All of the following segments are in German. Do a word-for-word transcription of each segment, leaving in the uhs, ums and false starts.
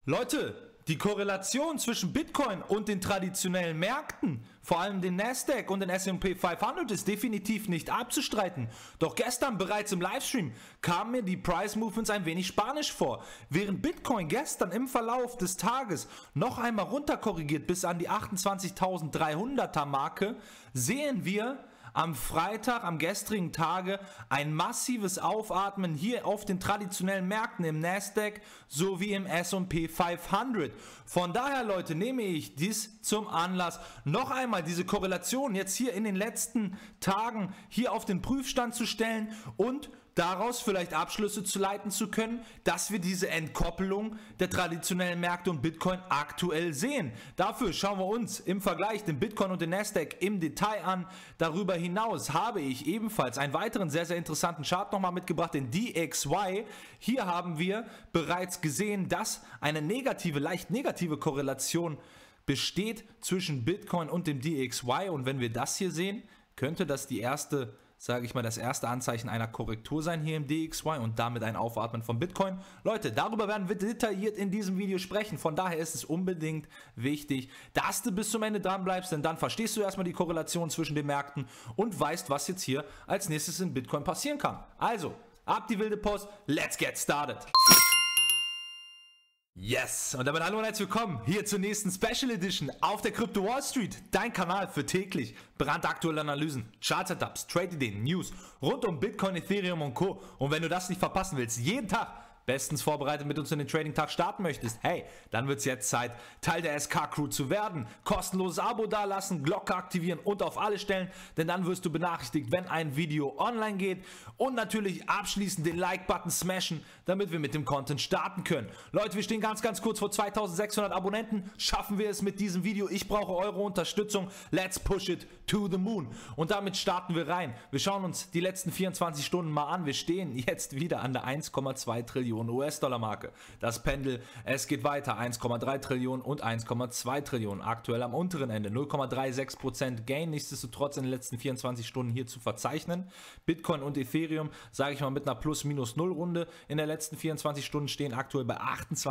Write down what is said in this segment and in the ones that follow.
Leute, die Korrelation zwischen Bitcoin und den traditionellen Märkten, vor allem den Nasdaq und den S und P fünfhundert, ist definitiv nicht abzustreiten. Doch gestern bereits im Livestream kamen mir die Price Movements ein wenig spanisch vor. Während Bitcoin gestern im Verlauf des Tages noch einmal runterkorrigiert bis an die achtundzwanzigtausenddreihunderter Marke, sehen wir am Freitag, am gestrigen Tage, ein massives Aufatmen hier auf den traditionellen Märkten im Nasdaq sowie im S und P fünfhundert. Von daher, Leute, nehme ich dies zum Anlass, noch einmal diese Korrelation jetzt hier in den letzten Tagen hier auf den Prüfstand zu stellen und daraus vielleicht Abschlüsse zu leiten zu können, dass wir diese Entkoppelung der traditionellen Märkte und Bitcoin aktuell sehen. Dafür schauen wir uns im Vergleich den Bitcoin und den Nasdaq im Detail an. Darüber hinaus habe ich ebenfalls einen weiteren sehr, sehr interessanten Chart nochmal mitgebracht, den D X Y. Hier haben wir bereits gesehen, dass eine negative, leicht negative Korrelation besteht zwischen Bitcoin und dem D X Y. Und wenn wir das hier sehen, könnte das die erste sage ich mal, das erste Anzeichen einer Korrektur sein hier im D X Y und damit ein Aufatmen von Bitcoin. Leute, darüber werden wir detailliert in diesem Video sprechen. Von daher ist es unbedingt wichtig, dass du bis zum Ende dran bleibst, denn dann verstehst du erstmal die Korrelation zwischen den Märkten und weißt, was jetzt hier als nächstes in Bitcoin passieren kann. Also, ab die wilde Post, let's get started! Yes, und damit hallo und herzlich willkommen hier zur nächsten Special Edition auf der Crypto Wall Street, dein Kanal für täglich brandaktuelle Analysen, Chart-Setups, Trade-Ideen, News rund um Bitcoin, Ethereum und Co. Und wenn du das nicht verpassen willst, jeden Tag bestens vorbereitet mit uns in den Trading-Tag starten möchtest, hey, dann wird es jetzt Zeit, Teil der S K-Crew zu werden. Kostenloses Abo dalassen, Glocke aktivieren und auf alle stellen, denn dann wirst du benachrichtigt, wenn ein Video online geht. Und natürlich abschließend den Like-Button smashen, damit wir mit dem Content starten können. Leute, wir stehen ganz, ganz kurz vor zweitausendsechshundert Abonnenten. Schaffen wir es mit diesem Video? Ich brauche eure Unterstützung. Let's push it to the moon. Und damit starten wir rein. Wir schauen uns die letzten vierundzwanzig Stunden mal an. Wir stehen jetzt wieder an der eins Komma zwei Trillionen U S-Dollar Marke. Das Pendel, es geht weiter, eins Komma drei Trillionen und eins Komma zwei Trillionen. Aktuell am unteren Ende, null Komma sechsunddreißig Prozent Gain, nichtsdestotrotz in den letzten vierundzwanzig Stunden hier zu verzeichnen. Bitcoin und Ethereum, sage ich mal, mit einer Plus-Minus-Null-Runde in der letzten vierundzwanzig Stunden stehen aktuell bei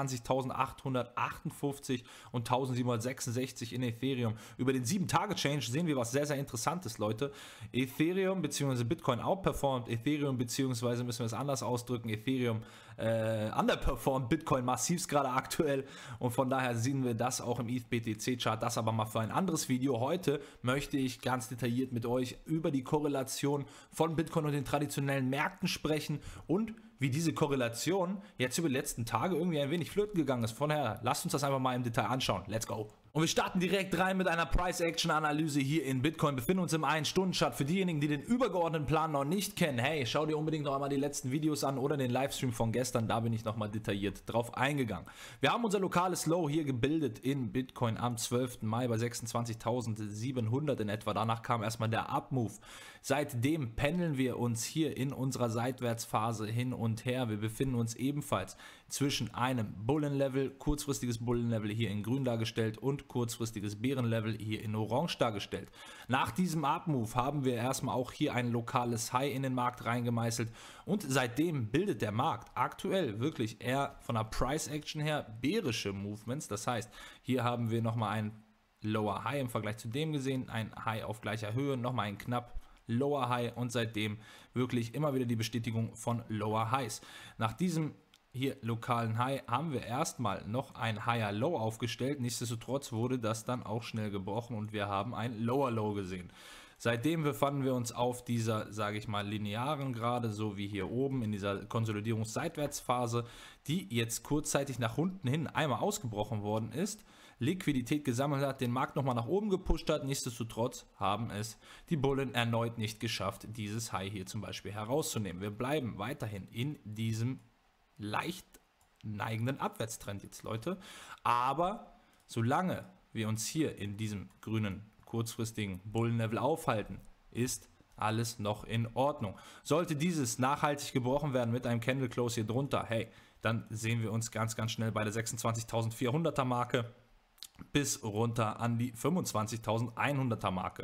achtundzwanzigtausendachthundertachtundfünfzig und eintausendsiebenhundertsechsundsechzig in Ethereum. Über den sieben Tage Change sehen wir was sehr, sehr Interessantes, Leute. Ethereum bzw. Bitcoin outperformt Ethereum, beziehungsweise müssen wir es anders ausdrücken, Ethereum äh, underperformt Bitcoin massivst gerade aktuell und von daher sehen wir das auch im E T H B T C-Chart, das aber mal für ein anderes Video. Heute möchte ich ganz detailliert mit euch über die Korrelation von Bitcoin und den traditionellen Märkten sprechen und wie diese Korrelation jetzt über die letzten Tage irgendwie ein wenig flöten gegangen ist. Von daher, lasst uns das einfach mal im Detail anschauen. Let's go! Und wir starten direkt rein mit einer Price-Action-Analyse hier in Bitcoin. Wir befinden uns im ein Stunden Chart. Für diejenigen, die den übergeordneten Plan noch nicht kennen, hey, schau dir unbedingt noch einmal die letzten Videos an oder den Livestream von gestern. Da bin ich nochmal detailliert drauf eingegangen. Wir haben unser lokales Low hier gebildet in Bitcoin am zwölften Mai bei sechsundzwanzigtausendsiebenhundert in etwa. Danach kam erstmal der Up-Move. Seitdem pendeln wir uns hier in unserer Seitwärtsphase hin und her. Wir befinden uns ebenfalls zwischen einem Bullenlevel, kurzfristiges Bullenlevel hier in grün dargestellt und kurzfristiges Bärenlevel hier in orange dargestellt. Nach diesem Up-Move haben wir erstmal auch hier ein lokales High in den Markt reingemeißelt und seitdem bildet der Markt aktuell wirklich eher von der Price-Action her bärische Movements. Das heißt, hier haben wir nochmal ein Lower High im Vergleich zu dem gesehen, ein High auf gleicher Höhe, nochmal ein knapp Lower High und seitdem wirklich immer wieder die Bestätigung von Lower Highs. Nach diesem hier lokalen High haben wir erstmal noch ein Higher Low aufgestellt, nichtsdestotrotz wurde das dann auch schnell gebrochen und wir haben ein Lower Low gesehen. Seitdem befanden wir uns auf dieser, sage ich mal, linearen Gerade, so wie hier oben in dieser Konsolidierungsseitwärtsphase, die jetzt kurzzeitig nach unten hin einmal ausgebrochen worden ist, Liquidität gesammelt hat, den Markt nochmal nach oben gepusht hat. Nichtsdestotrotz haben es die Bullen erneut nicht geschafft, dieses High hier zum Beispiel herauszunehmen. Wir bleiben weiterhin in diesem leicht neigenden Abwärtstrend jetzt, Leute. Aber solange wir uns hier in diesem grünen kurzfristigen Bullenlevel aufhalten, ist alles noch in Ordnung. Sollte dieses nachhaltig gebrochen werden mit einem Candle Close hier drunter, hey, dann sehen wir uns ganz, ganz schnell bei der sechsundzwanzigtausendvierhunderter Marke bis runter an die fünfundzwanzigtausendeinhunderter Marke.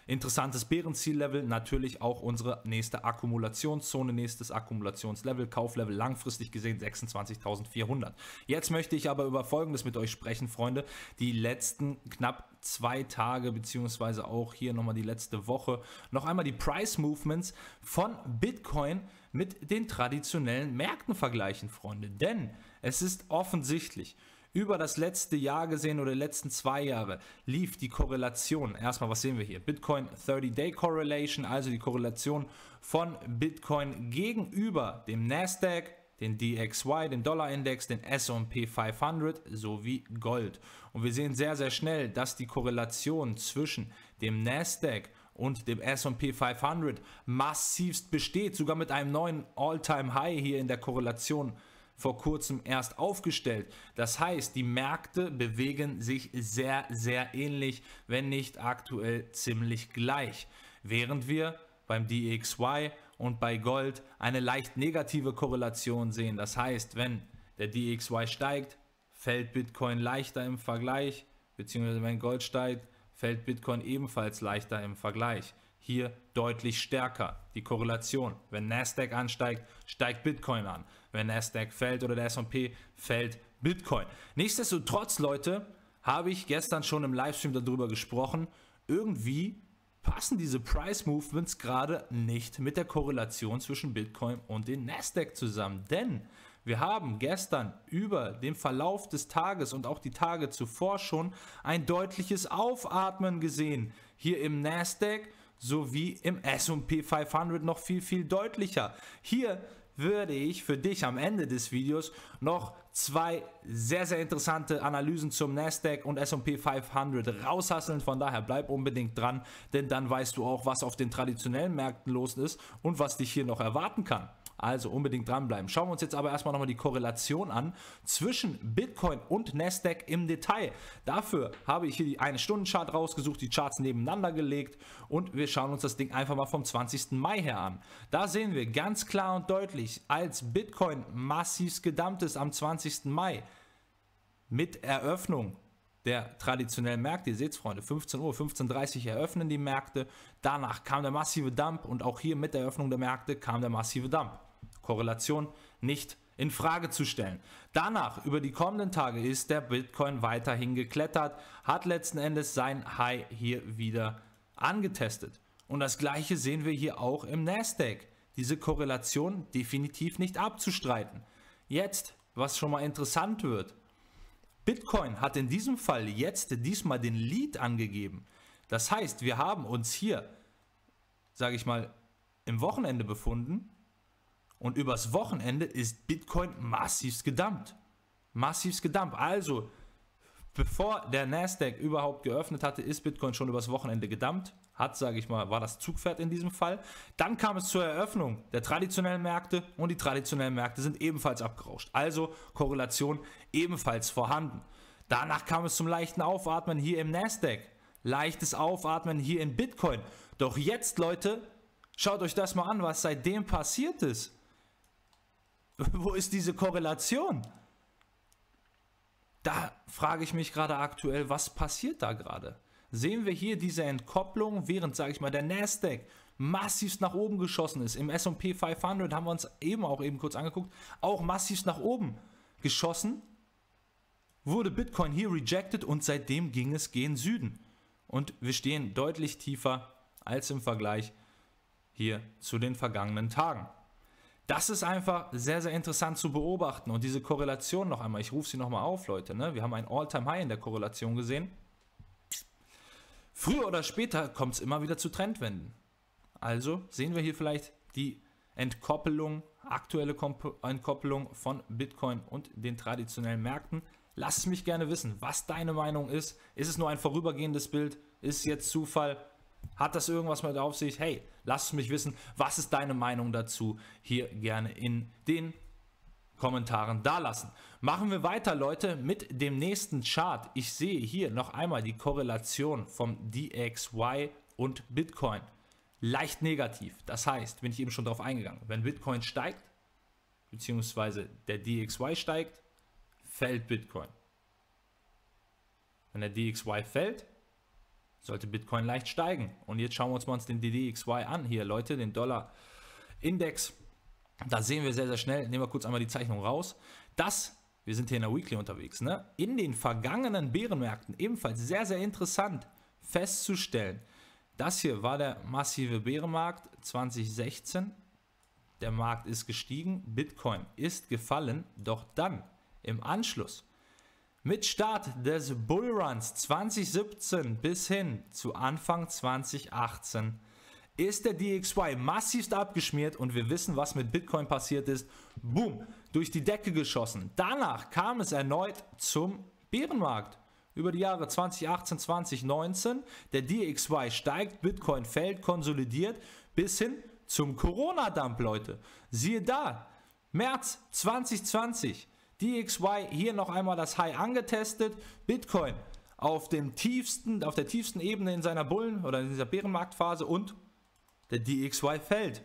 Interessantes Bärenziellevel, natürlich auch unsere nächste Akkumulationszone, nächstes Akkumulationslevel, Kauflevel langfristig gesehen sechsundzwanzigtausendvierhundert. Jetzt möchte ich aber über Folgendes mit euch sprechen, Freunde. Die letzten knapp zwei Tage, beziehungsweise auch hier nochmal die letzte Woche, noch einmal die Price Movements von Bitcoin mit den traditionellen Märkten vergleichen, Freunde. Denn es ist offensichtlich, über das letzte Jahr gesehen oder die letzten zwei Jahre lief die Korrelation, erstmal was sehen wir hier, Bitcoin thirty day Correlation, also die Korrelation von Bitcoin gegenüber dem Nasdaq, den D X Y, den Dollarindex, den S und P fünfhundert sowie Gold. Und wir sehen sehr, sehr schnell, dass die Korrelation zwischen dem Nasdaq und dem S und P fünfhundert massivst besteht, sogar mit einem neuen All-Time-High hier in der Korrelation vor kurzem erst aufgestellt. Das heißt, die Märkte bewegen sich sehr, sehr ähnlich, wenn nicht aktuell ziemlich gleich. Während wir beim D X Y und bei Gold eine leicht negative Korrelation sehen. Das heißt, wenn der D X Y steigt, fällt Bitcoin leichter im Vergleich, beziehungsweise wenn Gold steigt, fällt Bitcoin ebenfalls leichter im Vergleich. Hier deutlich stärker die Korrelation. Wenn Nasdaq ansteigt, steigt Bitcoin an. Wenn Nasdaq fällt oder der S und P, fällt Bitcoin. Nichtsdestotrotz, Leute, habe ich gestern schon im Livestream darüber gesprochen, irgendwie passen diese Price Movements gerade nicht mit der Korrelation zwischen Bitcoin und den Nasdaq zusammen. Denn wir haben gestern über den Verlauf des Tages und auch die Tage zuvor schon ein deutliches Aufatmen gesehen. Hier im Nasdaq sowie im S und P fünfhundert noch viel, viel deutlicher. Hier würde ich für dich am Ende des Videos noch zwei sehr, sehr interessante Analysen zum Nasdaq und S und P fünfhundert raushasseln. Von daher bleib unbedingt dran, denn dann weißt du auch, was auf den traditionellen Märkten los ist und was dich hier noch erwarten kann. Also unbedingt dranbleiben. Schauen wir uns jetzt aber erstmal nochmal die Korrelation an zwischen Bitcoin und Nasdaq im Detail. Dafür habe ich hier die eine Stunden Chart rausgesucht, die Charts nebeneinander gelegt und wir schauen uns das Ding einfach mal vom zwanzigsten Mai her an. Da sehen wir ganz klar und deutlich, als Bitcoin massiv gedumpt ist am zwanzigsten Mai mit Eröffnung der traditionellen Märkte, ihr seht es, Freunde, fünfzehn Uhr, fünfzehn Uhr dreißig eröffnen die Märkte, danach kam der massive Dump und auch hier mit der Eröffnung der Märkte kam der massive Dump. Korrelation nicht in Frage zu stellen. Danach, über die kommenden Tage, ist der Bitcoin weiterhin geklettert, hat letzten Endes sein High hier wieder angetestet. Und das gleiche sehen wir hier auch im Nasdaq. Diese Korrelation definitiv nicht abzustreiten. Jetzt, was schon mal interessant wird, Bitcoin hat in diesem Fall jetzt diesmal den Lead angegeben. Das heißt, wir haben uns hier, sage ich mal, im Wochenende befunden und übers Wochenende ist Bitcoin massivst gedumpt. Massivst gedumpt. Also, bevor der Nasdaq überhaupt geöffnet hatte, ist Bitcoin schon übers Wochenende gedumpt. Hat, sage ich mal, war das Zugpferd in diesem Fall. Dann kam es zur Eröffnung der traditionellen Märkte und die traditionellen Märkte sind ebenfalls abgerauscht. Also Korrelation ebenfalls vorhanden. Danach kam es zum leichten Aufatmen hier im Nasdaq. Leichtes Aufatmen hier in Bitcoin. Doch jetzt, Leute, schaut euch das mal an, was seitdem passiert ist. Wo ist diese Korrelation? Da frage ich mich gerade aktuell, was passiert da gerade? Sehen wir hier diese Entkopplung, während, sage ich mal, der Nasdaq massivst nach oben geschossen ist. Im S und P fünfhundert haben wir uns eben auch eben kurz angeguckt, auch massivst nach oben geschossen, wurde Bitcoin hier rejected und seitdem ging es gen Süden. Und wir stehen deutlich tiefer als im Vergleich hier zu den vergangenen Tagen. Das ist einfach sehr, sehr interessant zu beobachten und diese Korrelation noch einmal, ich rufe sie nochmal auf, Leute, ne? Wir haben ein All-Time-High in der Korrelation gesehen. Früher oder später kommt es immer wieder zu Trendwenden. Also sehen wir hier vielleicht die Entkoppelung, aktuelle Komp- Entkoppelung von Bitcoin und den traditionellen Märkten. Lass es mich gerne wissen, was deine Meinung ist. Ist es nur ein vorübergehendes Bild? Ist es jetzt Zufall? Hat das irgendwas mit auf sich? Hey, lass es mich wissen, was ist deine Meinung dazu? Hier gerne in den Kommentaren dalassen. Machen wir weiter, Leute, mit dem nächsten Chart. Ich sehe hier noch einmal die Korrelation vom D X Y und Bitcoin. Leicht negativ. Das heißt, bin ich eben schon darauf eingegangen, wenn Bitcoin steigt, beziehungsweise der D X Y steigt, fällt Bitcoin. Wenn der D X Y fällt, sollte Bitcoin leicht steigen. Und jetzt schauen wir uns mal den D D X Y an. Hier, Leute, den Dollar-Index. Da sehen wir sehr, sehr schnell, nehmen wir kurz einmal die Zeichnung raus, dass, wir sind hier in der Weekly unterwegs, ne, in den vergangenen Bärenmärkten ebenfalls sehr, sehr interessant festzustellen. Das hier war der massive Bärenmarkt zwanzig sechzehn. Der Markt ist gestiegen, Bitcoin ist gefallen, doch dann im Anschluss mit Start des Bullruns zwanzig siebzehn bis hin zu Anfang zwanzig achtzehn ist der D X Y massivst abgeschmiert und wir wissen, was mit Bitcoin passiert ist. Boom, durch die Decke geschossen. Danach kam es erneut zum Bärenmarkt. Über die Jahre zwanzig achtzehn, zwanzig neunzehn, der D X Y steigt, Bitcoin fällt, konsolidiert, bis hin zum Corona-Dump, Leute. Siehe da, März zwanzig zwanzig, D X Y hier noch einmal das High angetestet, Bitcoin auf dem tiefsten, auf der tiefsten Ebene in seiner Bullen- oder in dieser Bärenmarktphase und der D X Y fällt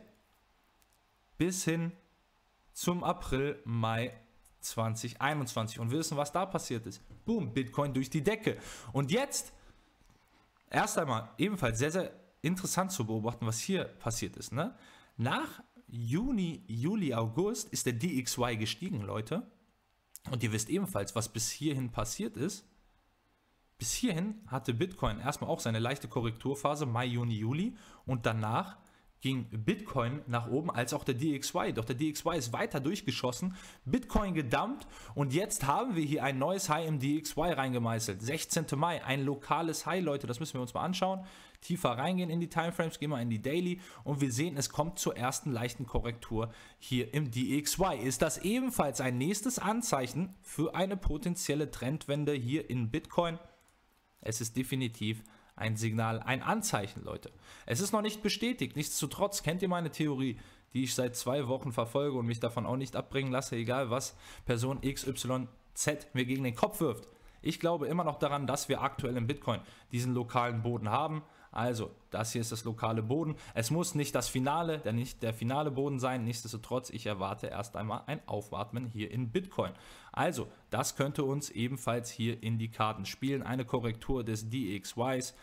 bis hin zum April, Mai zwanzig einundzwanzig und wir wissen, was da passiert ist. Boom, Bitcoin durch die Decke. Und jetzt erst einmal ebenfalls sehr, sehr interessant zu beobachten, was hier passiert ist. Ne? Nach Juni, Juli, August ist der D X Y gestiegen, Leute. Und ihr wisst ebenfalls, was bis hierhin passiert ist. Bis hierhin hatte Bitcoin erstmal auch seine leichte Korrekturphase, Mai, Juni, Juli. Und danach ging Bitcoin nach oben, als auch der D X Y. Doch der D X Y ist weiter durchgeschossen, Bitcoin gedumpt und jetzt haben wir hier ein neues High im D X Y reingemeißelt. sechzehnten Mai, ein lokales High, Leute, das müssen wir uns mal anschauen. Tiefer reingehen in die Timeframes, gehen wir in die Daily und wir sehen, es kommt zur ersten leichten Korrektur hier im D X Y. Ist das ebenfalls ein nächstes Anzeichen für eine potenzielle Trendwende hier in Bitcoin? Es ist definitiv ein Signal, ein Anzeichen, Leute. Es ist noch nicht bestätigt. Nichtsdestotrotz kennt ihr meine Theorie, die ich seit zwei Wochen verfolge und mich davon auch nicht abbringen lasse, egal was Person X Y Z mir gegen den Kopf wirft. Ich glaube immer noch daran, dass wir aktuell im Bitcoin diesen lokalen Boden haben. Also, das hier ist das lokale Boden. Es muss nicht das Finale, der nicht der finale Boden sein. Nichtsdestotrotz, ich erwarte erst einmal ein Aufatmen hier in Bitcoin. Also, das könnte uns ebenfalls hier in die Karten spielen. Eine Korrektur des D X Ys,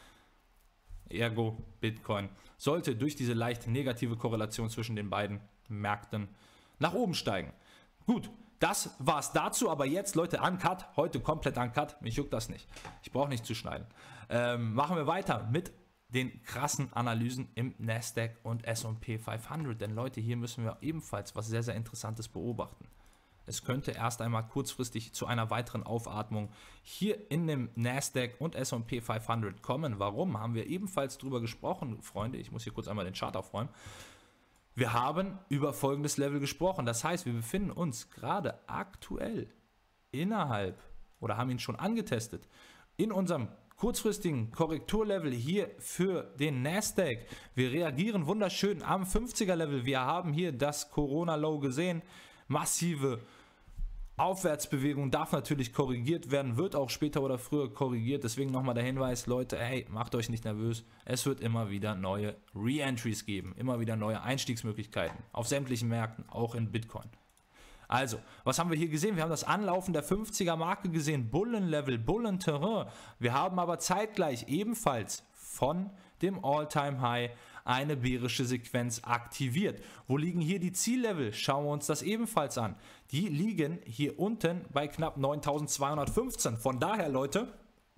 ergo Bitcoin, sollte durch diese leicht negative Korrelation zwischen den beiden Märkten nach oben steigen. Gut, das war's dazu, aber jetzt, Leute, uncut, heute komplett uncut, mich juckt das nicht. Ich brauche nicht zu schneiden. Ähm, machen wir weiter mit den krassen Analysen im Nasdaq und S und P fünfhundert, denn Leute, hier müssen wir ebenfalls was sehr, sehr Interessantes beobachten. Es könnte erst einmal kurzfristig zu einer weiteren Aufatmung hier in dem Nasdaq und S und P fünfhundert kommen. Warum? Haben wir ebenfalls drüber gesprochen, Freunde. Ich muss hier kurz einmal den Chart aufräumen. Wir haben über folgendes Level gesprochen. Das heißt, wir befinden uns gerade aktuell innerhalb oder haben ihn schon angetestet in unserem kurzfristigen Korrekturlevel hier für den Nasdaq. Wir reagieren wunderschön am fünfziger Level. Wir haben hier das Corona-Low gesehen. Massive Aufwärtsbewegung, darf natürlich korrigiert werden, wird auch später oder früher korrigiert. Deswegen nochmal der Hinweis, Leute, hey, macht euch nicht nervös. Es wird immer wieder neue Re-Entries geben, immer wieder neue Einstiegsmöglichkeiten auf sämtlichen Märkten, auch in Bitcoin. Also, was haben wir hier gesehen? Wir haben das Anlaufen der fünfziger Marke gesehen, Bullenlevel, Bullenterrain. Wir haben aber zeitgleich ebenfalls von dem All-Time-High eine bärische Sequenz aktiviert. Wo liegen hier die Ziellevel? Schauen wir uns das ebenfalls an. Die liegen hier unten bei knapp neuntausendzweihundertfünfzehn. Von daher, Leute,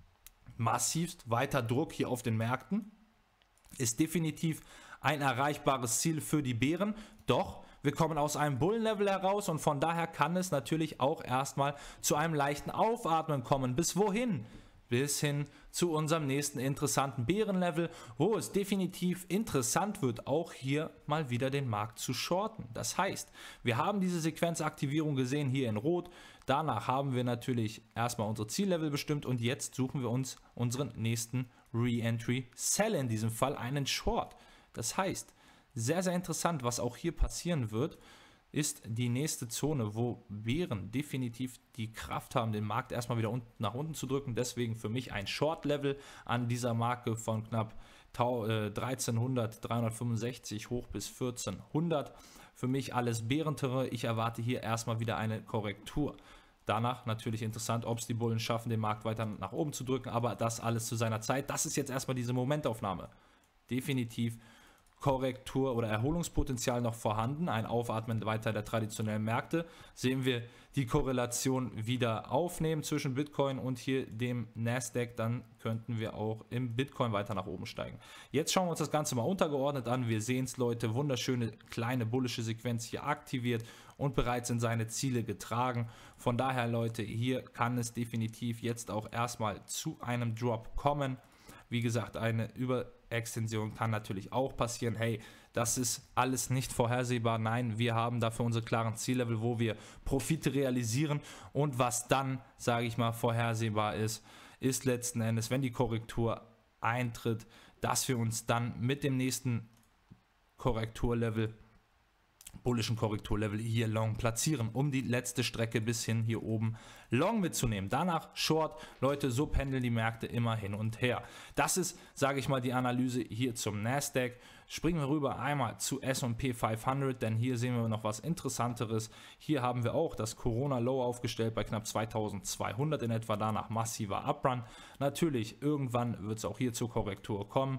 massivst weiter Druck hier auf den Märkten. Ist definitiv ein erreichbares Ziel für die Bären. Doch wir kommen aus einem Bullenlevel heraus und von daher kann es natürlich auch erstmal zu einem leichten Aufatmen kommen. Bis wohin? Bis hin zu unserem nächsten interessanten Bärenlevel, wo es definitiv interessant wird, auch hier mal wieder den Markt zu shorten. Das heißt, wir haben diese Sequenzaktivierung gesehen hier in Rot. Danach haben wir natürlich erstmal unsere Ziellevel bestimmt und jetzt suchen wir uns unseren nächsten Re-Entry Sell, in diesem Fall einen Short. Das heißt, sehr, sehr interessant, was auch hier passieren wird, ist die nächste Zone, wo Bären definitiv die Kraft haben, den Markt erstmal wieder unten, nach unten zu drücken. Deswegen für mich ein Short-Level an dieser Marke von knapp dreizehnhundert, dreihundertfünfundsechzig hoch bis vierzehnhundert. Für mich alles Bärenterrain. Ich erwarte hier erstmal wieder eine Korrektur. Danach natürlich interessant, ob es die Bullen schaffen, den Markt weiter nach oben zu drücken, aber das alles zu seiner Zeit. Das ist jetzt erstmal diese Momentaufnahme. Definitiv Korrektur oder Erholungspotenzial noch vorhanden, ein Aufatmen weiter der traditionellen Märkte. Sehen wir die Korrelation wieder aufnehmen zwischen Bitcoin und hier dem Nasdaq, dann könnten wir auch im Bitcoin weiter nach oben steigen. Jetzt schauen wir uns das Ganze mal untergeordnet an. Wir sehen es, Leute, wunderschöne kleine bullische Sequenz hier aktiviert und bereits in seine Ziele getragen. Von daher, Leute, hier kann es definitiv jetzt auch erstmal zu einem Drop kommen. Wie gesagt, eine Überextension kann natürlich auch passieren. Hey, das ist alles nicht vorhersehbar. Nein, wir haben dafür unsere klaren Ziellevel, wo wir Profite realisieren. Und was dann, sage ich mal, vorhersehbar ist, ist letzten Endes, wenn die Korrektur eintritt, dass wir uns dann mit dem nächsten Korrekturlevel, bullischen Korrekturlevel hier long platzieren, um die letzte Strecke bis hin hier oben long mitzunehmen. Danach short, Leute, so pendeln die Märkte immer hin und her. Das ist, sage ich mal, die Analyse hier zum Nasdaq. Springen wir rüber einmal zu S und P fünfhundert, denn hier sehen wir noch was Interessanteres. Hier haben wir auch das Corona-Low aufgestellt bei knapp zweitausendzweihundert in etwa, danach massiver Uprun. Natürlich, irgendwann wird es auch hier zur Korrektur kommen.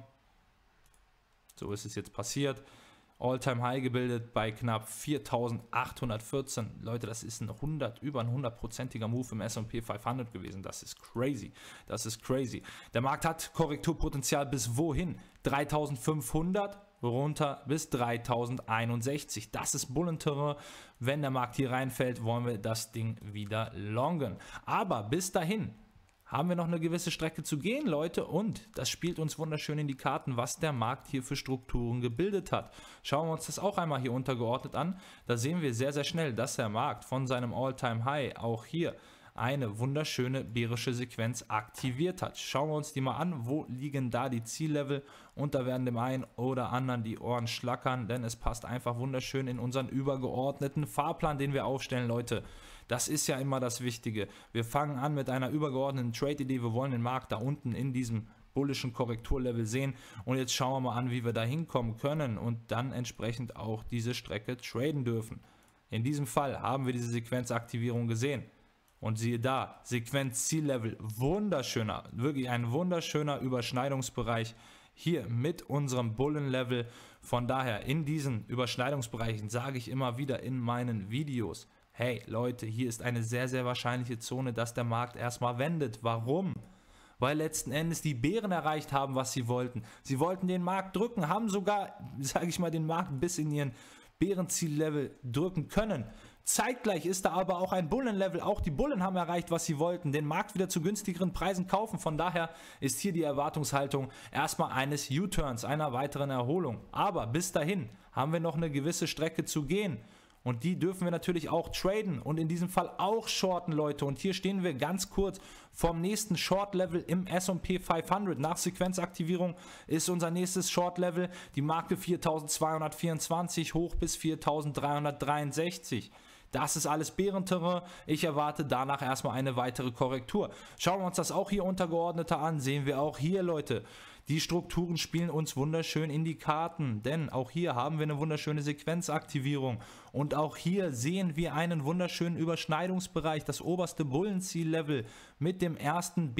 So ist es jetzt passiert. All-Time-High gebildet bei knapp viertausendachthundertvierzehn. Leute, das ist ein hundert, über ein hundertprozentiger Move im S und P fünfhundert gewesen. Das ist crazy. Das ist crazy. Der Markt hat Korrekturpotenzial bis wohin? dreitausendfünfhundert runter bis dreitausendeinundsechzig. Das ist Bullenterrain. Wenn der Markt hier reinfällt, wollen wir das Ding wieder longen. Aber bis dahin haben wir noch eine gewisse Strecke zu gehen, Leute, und das spielt uns wunderschön in die Karten, was der Markt hier für Strukturen gebildet hat. Schauen wir uns das auch einmal hier untergeordnet an. Da sehen wir sehr, sehr schnell, dass der Markt von seinem All-Time-High auch hier eine wunderschöne bärische Sequenz aktiviert hat. Schauen wir uns die mal an, wo liegen da die Ziellevel, und da werden dem einen oder anderen die Ohren schlackern, denn es passt einfach wunderschön in unseren übergeordneten Fahrplan, den wir aufstellen, Leute. Das ist ja immer das Wichtige. Wir fangen an mit einer übergeordneten Trade-Idee. Wir wollen den Markt da unten in diesem bullischen Korrekturlevel sehen. Und jetzt schauen wir mal an, wie wir da hinkommen können und dann entsprechend auch diese Strecke traden dürfen. In diesem Fall haben wir diese Sequenzaktivierung gesehen. Und siehe da, Sequenz-Ziellevel, wunderschöner, wirklich ein wunderschöner Überschneidungsbereich hier mit unserem Bullenlevel. Von daher, in diesen Überschneidungsbereichen sage ich immer wieder in meinen Videos, hey Leute, hier ist eine sehr, sehr wahrscheinliche Zone, dass der Markt erstmal wendet. Warum? Weil letzten Endes die Bären erreicht haben, was sie wollten. Sie wollten den Markt drücken, haben sogar, sage ich mal, den Markt bis in ihren Bärenziellevel drücken können. Zeitgleich ist da aber auch ein Bullenlevel. Auch die Bullen haben erreicht, was sie wollten. Den Markt wieder zu günstigeren Preisen kaufen. Von daher ist hier die Erwartungshaltung erstmal eines U-Turns, einer weiteren Erholung. Aber bis dahin haben wir noch eine gewisse Strecke zu gehen. Und die dürfen wir natürlich auch traden und in diesem Fall auch shorten, Leute. Und hier stehen wir ganz kurz vom nächsten Short-Level im S und P fünfhundert. Nach Sequenzaktivierung ist unser nächstes Short-Level die Marke viertausendzweihundertvierundzwanzig hoch bis viertausenddreihundertdreiundsechzig. Das ist alles Bärenterrain. Ich erwarte danach erstmal eine weitere Korrektur. Schauen wir uns das auch hier untergeordneter an. Sehen wir auch hier, Leute, die Strukturen spielen uns wunderschön in die Karten, denn auch hier haben wir eine wunderschöne Sequenzaktivierung und auch hier sehen wir einen wunderschönen Überschneidungsbereich, das oberste Bullenziellevel mit dem ersten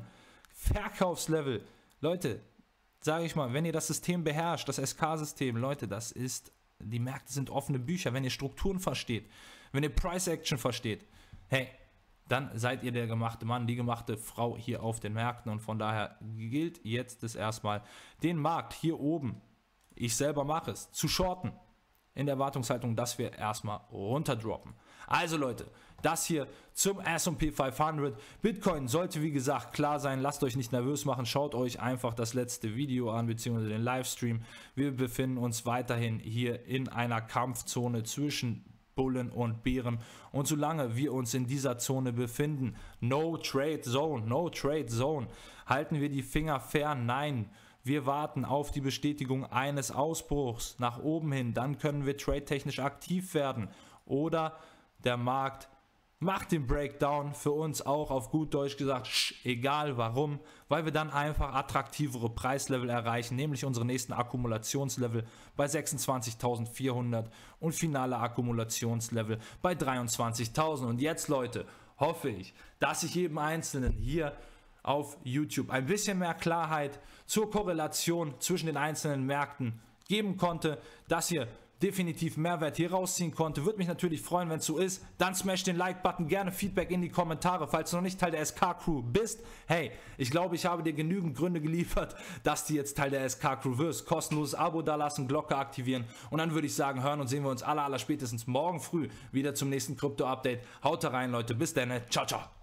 Bärenverkaufslevel. Leute, sage ich mal, wenn ihr das System beherrscht, das S K-System, Leute, das ist, die Märkte sind offene Bücher, wenn ihr Strukturen versteht, wenn ihr Price Action versteht, hey, dann seid ihr der gemachte Mann, die gemachte Frau hier auf den Märkten, und von daher gilt jetzt es erstmal, den Markt hier oben, ich selber mache es, zu shorten, in der Erwartungshaltung, dass wir erstmal runterdroppen. Also Leute, das hier zum S und P fünfhundert. Bitcoin sollte wie gesagt klar sein, lasst euch nicht nervös machen, schaut euch einfach das letzte Video an, beziehungsweise den Livestream. Wir befinden uns weiterhin hier in einer Kampfzone zwischen Bullen und Bären, und solange wir uns in dieser Zone befinden, no trade zone, no trade zone, halten wir die Finger fern. Nein, wir warten auf die Bestätigung eines Ausbruchs nach oben hin, dann können wir trade-technisch aktiv werden, oder der Markt macht den Breakdown, für uns auch auf gut Deutsch gesagt, sch, egal warum, weil wir dann einfach attraktivere Preislevel erreichen, nämlich unsere nächsten Akkumulationslevel bei sechsundzwanzigtausendvierhundert und finale Akkumulationslevel bei dreiundzwanzigtausend. Und jetzt, Leute, hoffe ich, dass ich jedem Einzelnen hier auf YouTube ein bisschen mehr Klarheit zur Korrelation zwischen den einzelnen Märkten geben konnte, dass ihr definitiv Mehrwert hier rausziehen konnte. Würde mich natürlich freuen, wenn es so ist. Dann smash den Like-Button, gerne Feedback in die Kommentare, falls du noch nicht Teil der S K-Crew bist. Hey, ich glaube, ich habe dir genügend Gründe geliefert, dass du jetzt Teil der S K-Crew wirst. Kostenloses Abo dalassen, Glocke aktivieren und dann würde ich sagen, hören und sehen wir uns aller, aller spätestens morgen früh wieder zum nächsten Krypto-Update. Haut rein, Leute. Bis dann. Ciao, ciao.